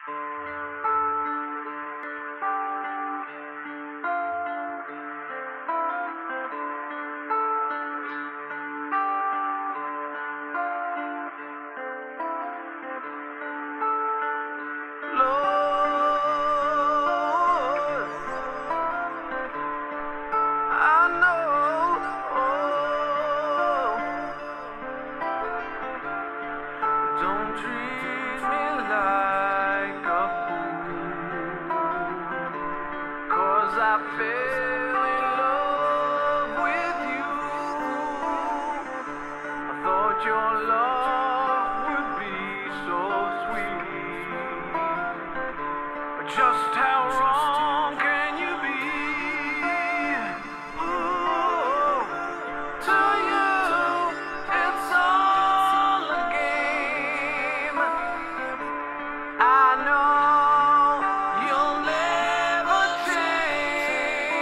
Don't treat me like a fool, 'cause I fell in love with you. I thought your love would be so sweet, but just how wrong can you be? Ooh, to you it's all a game. I know you'll never change.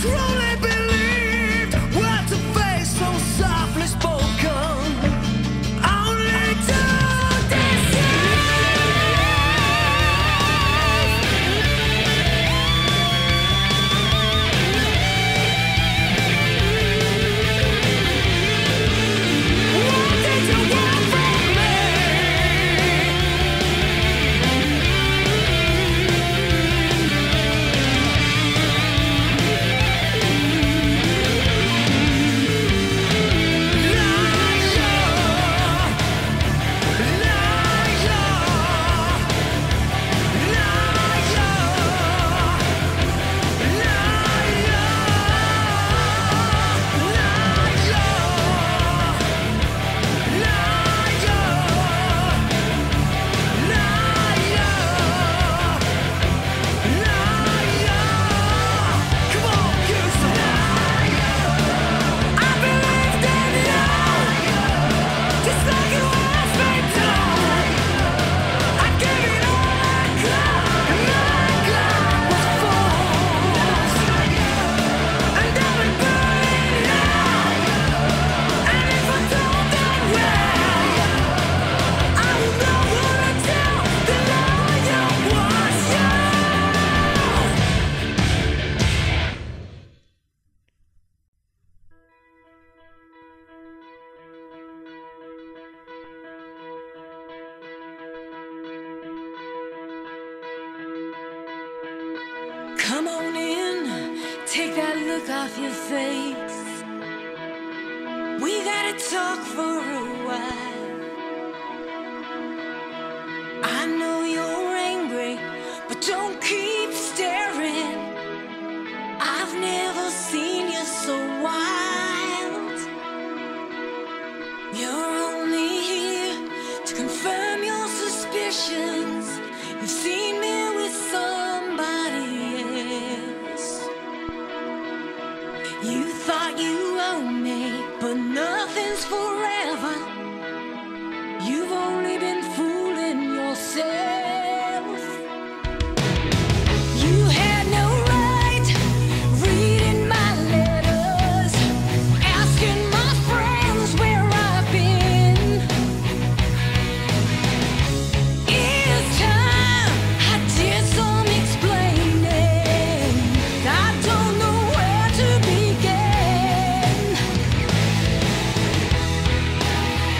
truly believed words of face so softly spoken, only to deceive. What did you want from me? Come on in, take that look off your face. We gotta talk for a while. I know you're angry, but don't keep staring. I've never seen you so wild. You're only here to confirm your suspicions. You've seen me with somebody else. You thought you owned me, but nothing's forever. You've only been fooling yourself. You had no right reading my letters, asking my friends where I've been. It's time I did some explaining. I don't know where to begin.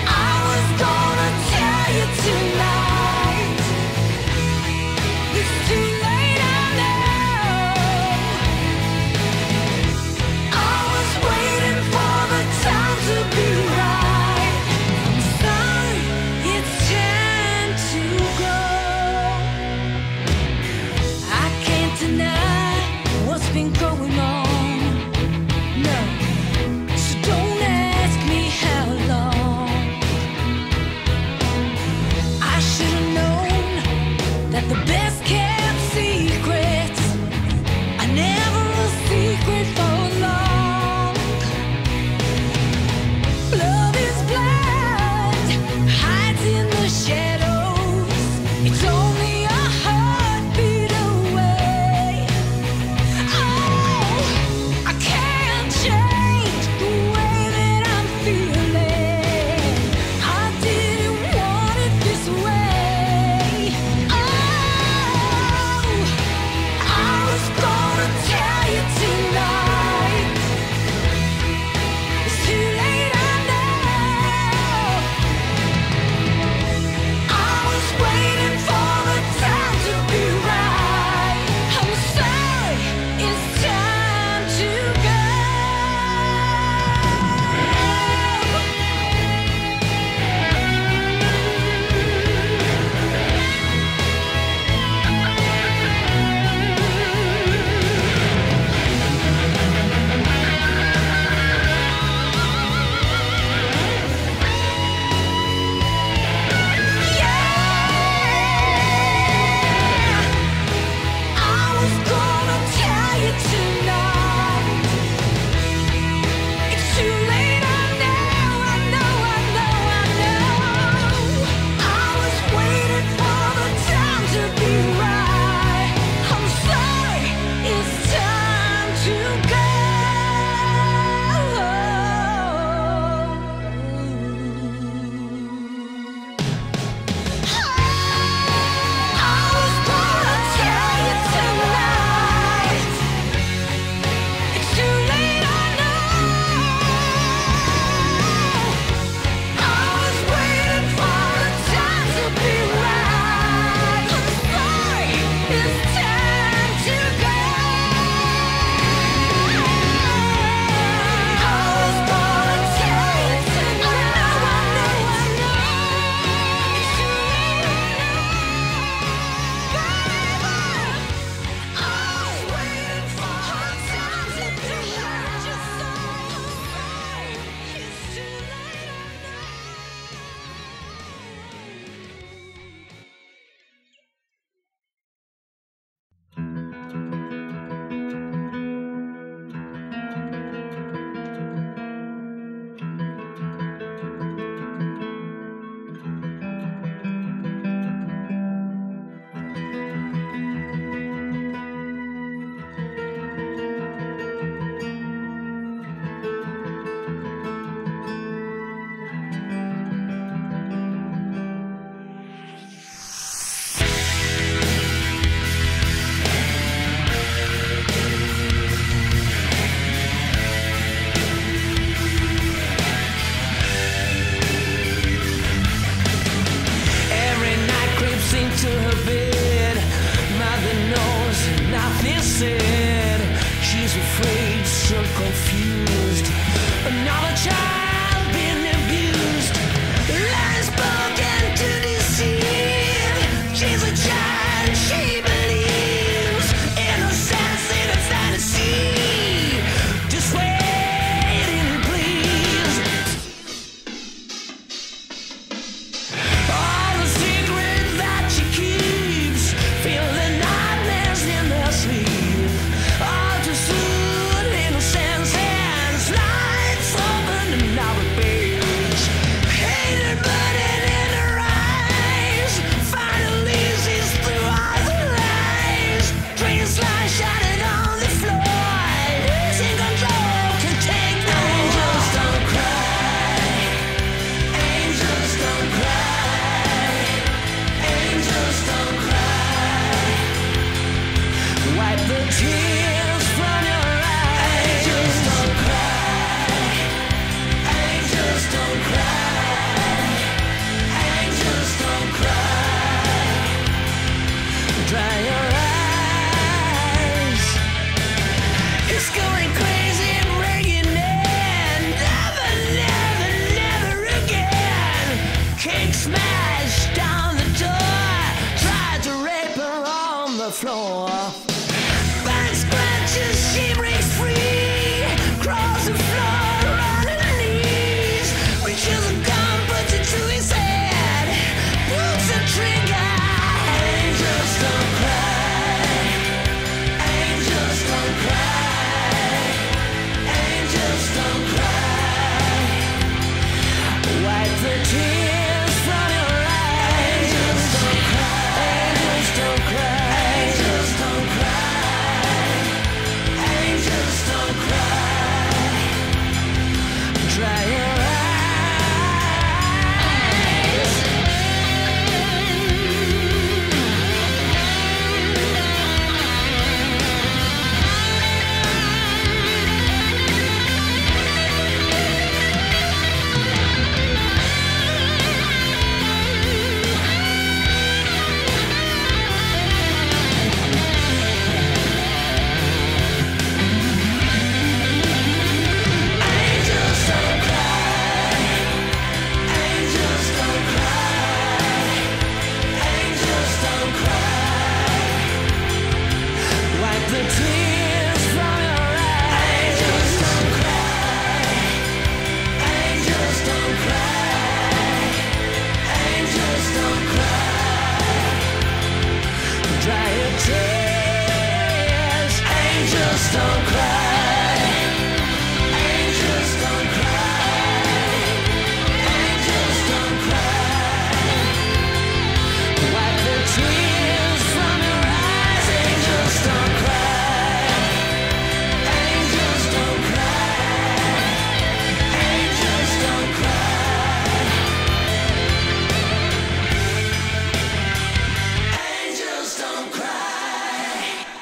confused. Another child being abused. Lies spoken to deceive. She's a child, she believes. Innocence in a fantasy. Just waiting, please. All the secrets that she keeps. Feel the nightmares in their sleep. All too soon, innocence hands. Lights open another page. Hatred burning in her eyes. Finally sees through all the lies. Dreams lie shattered on the floor. Losing control can take no more. Angels don't cry. Angels don't cry. Angels don't cry. Wipe the tears from your eyes. Angels don't cry. Angels don't cry. Angels don't cry. Dry your eyes. It's going crazy and breaking in. Never, never, never again. Cake smashed down the door. Tried to rape her on the floor. Back scratches, she breaks free. Crawls the floor on her knees. Reaches a gun, puts it to his head. Pulls the trigger. Angels don't cry. Angels don't cry. Angels don't cry. Wipe the tears from your eyes. Angels don't cry. Angels don't cry. Angels don't cry. Angels don't cry. Dry your eyes. Angels don't cry. Angels don't cry. Angels don't cry. Wipe the tears from your eyes. Angels don't cry. Angels don't cry. Angels don't cry. Dry your tears. Angels don't cry. Angels don't cry. Angels don't cry. Wipe the tears from your eyes. Angels don't cry. Angels don't cry. Angels don't cry. Angels don't cry.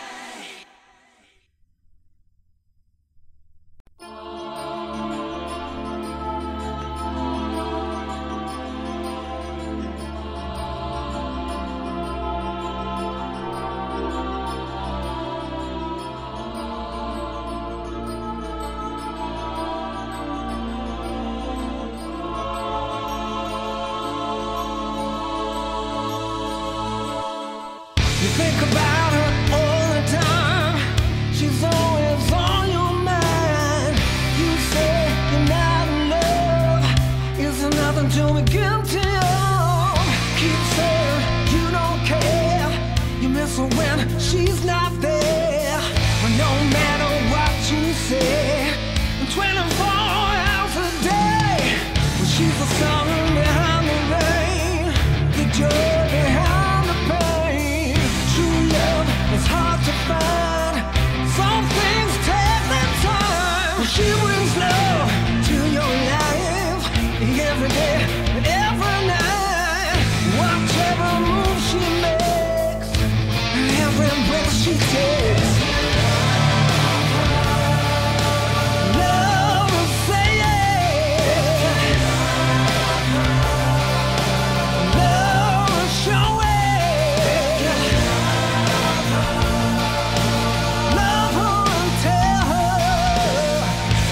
You think about her all the time. She's always on your mind. You say you're not in love. Is there nothing to be guilty of? Keep saying you don't care. You miss her when she's not there. But no matter what you say, 24 hours a day, well, she's the sun behind the rain, the joy behind the pain. True love is hard to find. Some things take their time. Well, she brings love to your life every day and every night. Watch every move she makes and every breath she takes. Love will say it. Love will show it. Love her and tell her.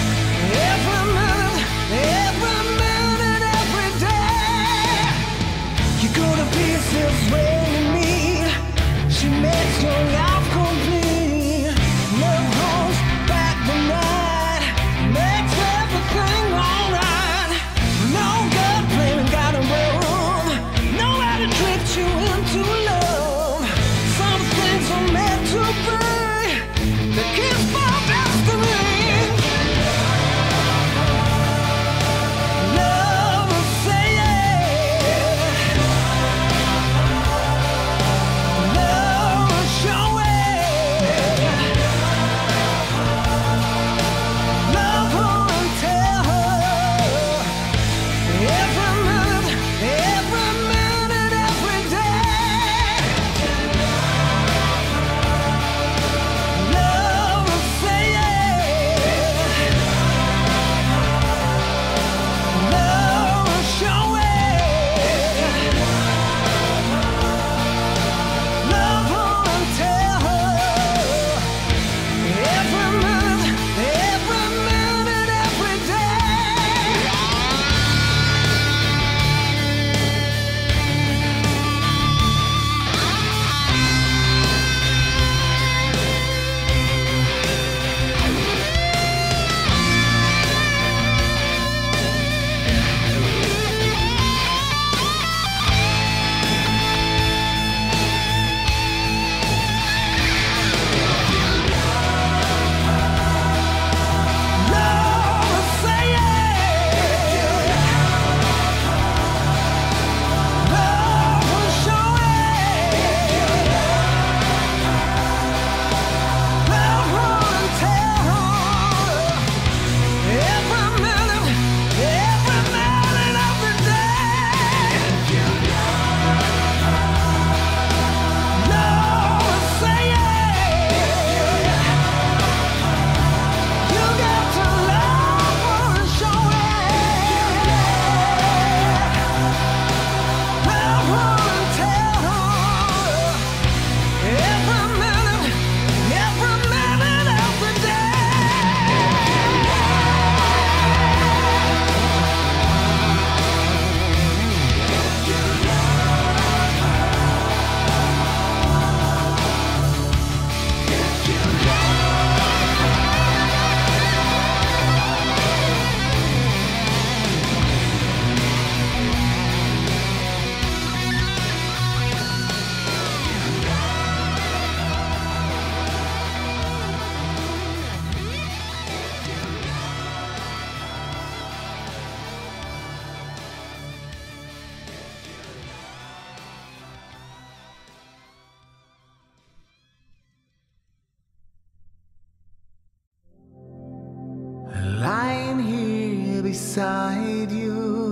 lying here beside you,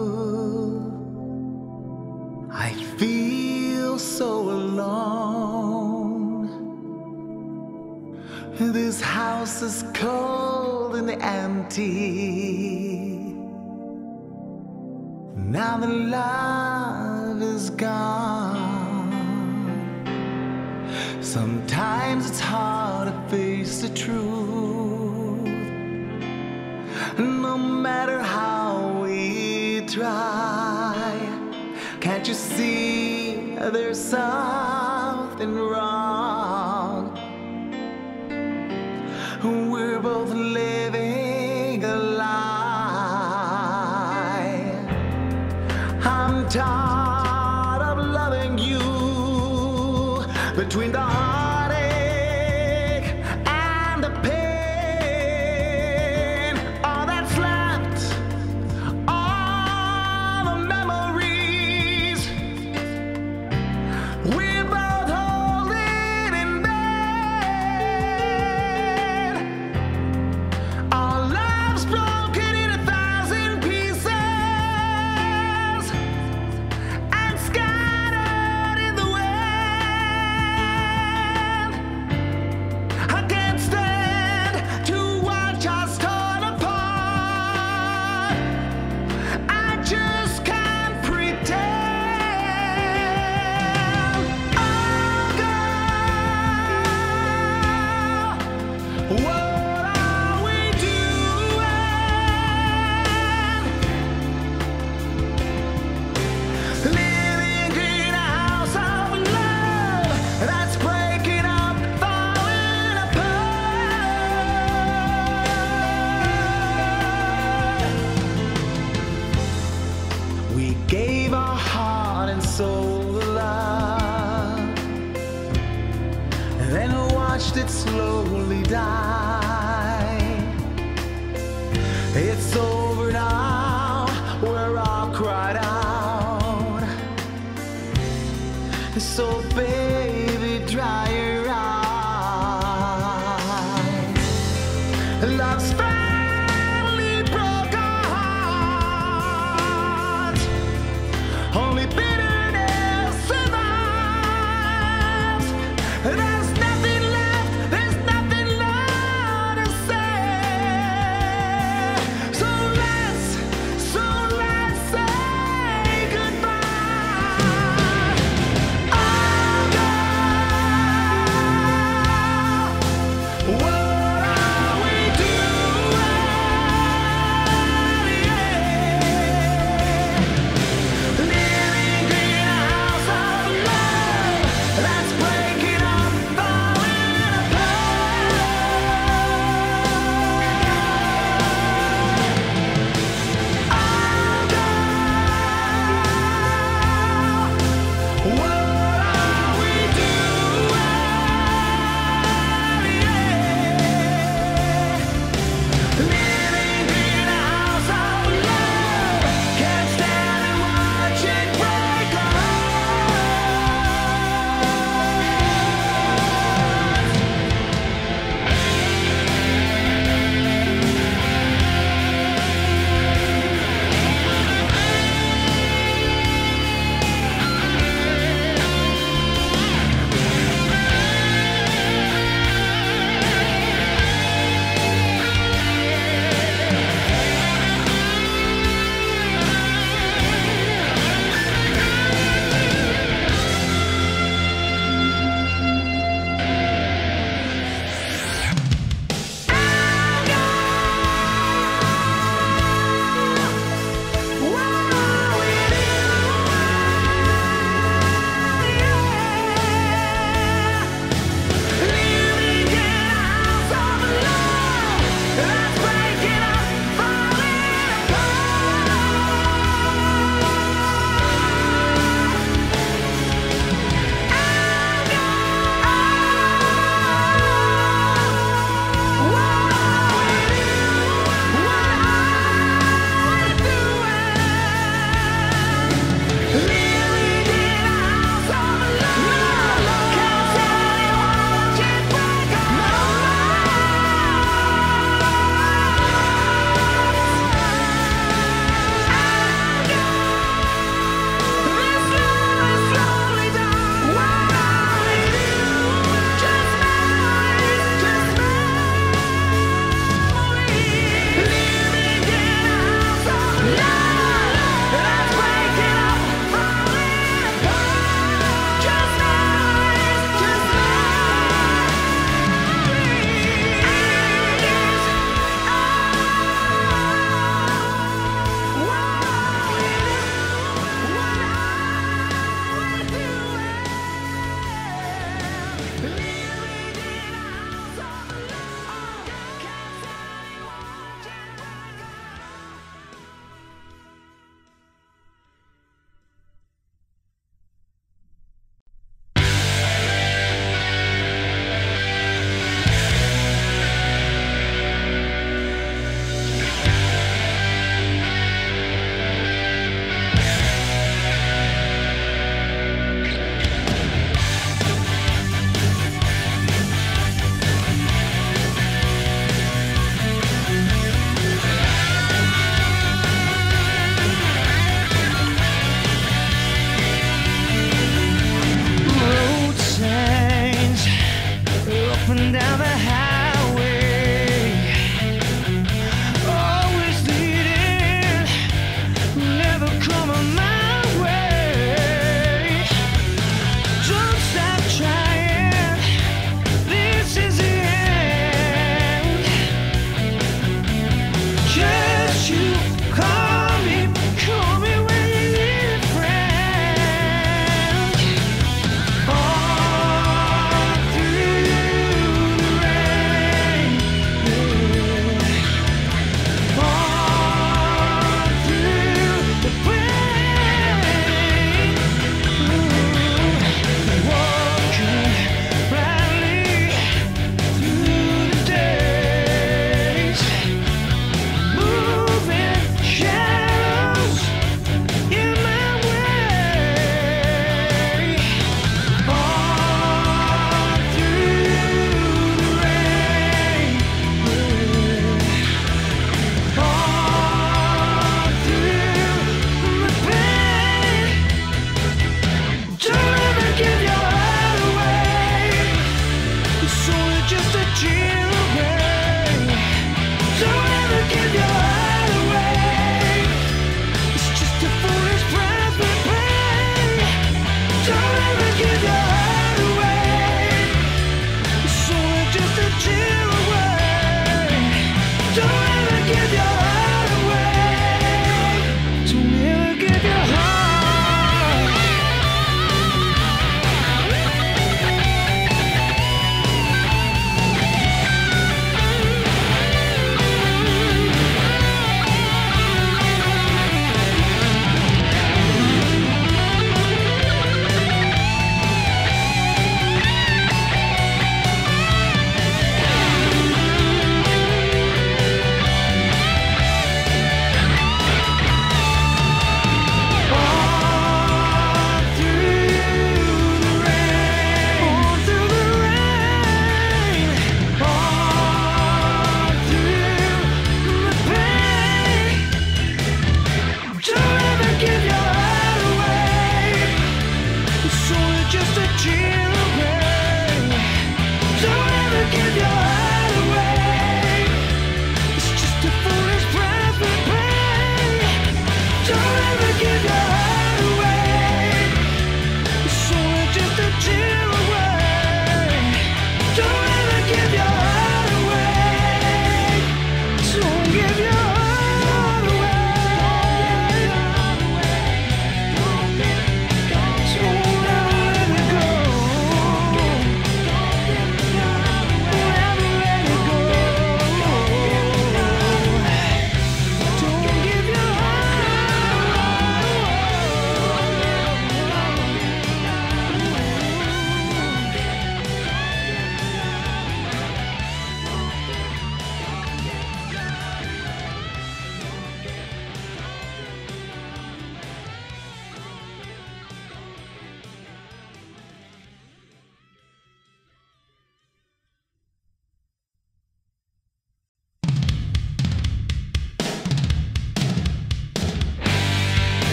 I feel so alone. This house is cold and empty. Now the love is gone. Sometimes it's hard to face the truth. No matter how we try, can't you see there's something wrong? We're both living a lie. I'm tired of loving you between the heartache and the pain. All that's left are the memories we're both holding in bed. Our love's broken in 1,000 pieces and scattered in the wind. I can't stand to watch us torn apart. I just can't pretend. Oh, girl, what are we doing? Living in a house of love that's breaking up, falling apart. We gave our heart and soul to love, and then watched it slowly die. It's over now, we're all cried out. So baby, dry your eyes. Love's finally broke our hearts. Only bitterness survives. There's nothing left, there's nothing left to say. So let's say goodbye. Oh,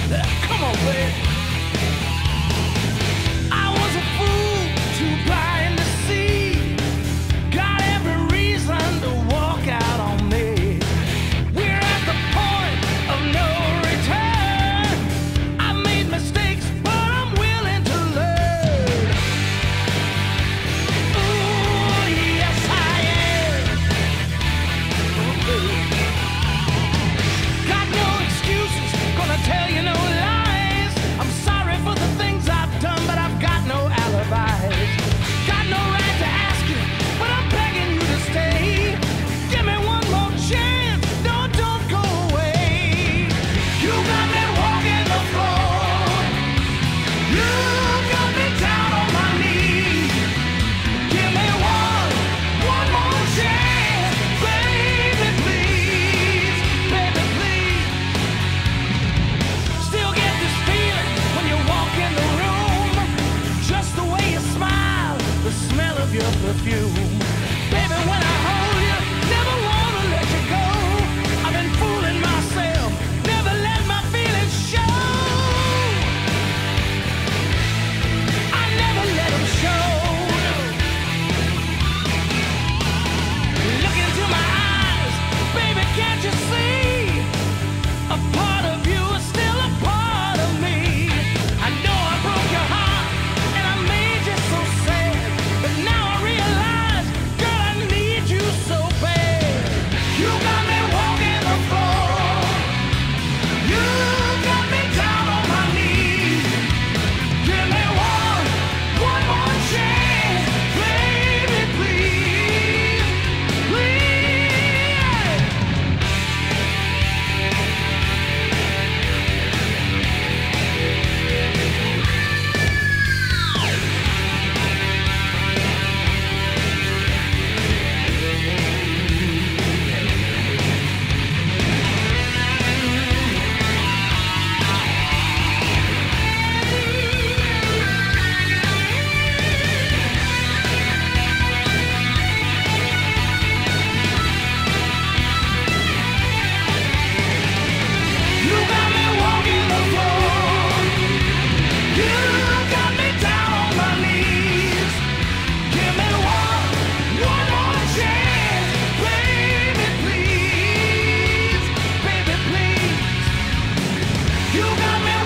Come on, baby. I was a fool, too blind to see. Got every reason to walk out on me. We're at the point of no return. I made mistakes, but I'm willing to learn. Ooh, yes I am. Got no excuses, gonna tell you no lies. I'm sorry for the things I've done, but I've got no alibis. Got no right to ask you, but I'm begging you to stay. Give me one more chance, no, don't go away. You got me walking the floor. You got me down on my knees. Give me one more chance, baby, please, baby, please. Still get this feeling when you walk in the room. Just the way you smile, the smell of your perfume. Baby, when I hold you, never wanna let you go. I've been fooling myself, never let my feelings show. I never let them show. Look into my eyes, baby, can't you see? A part of you is still a part of me. I know I broke your heart and I made you so sad, but now I realize, girl, I need you so bad. You got me walking the floor. You got me down on my knees. Give me one more chance, baby, please, please. You got me walking the floor. You got me down on my knees. Give me one more chance, baby, please, baby, please. You got me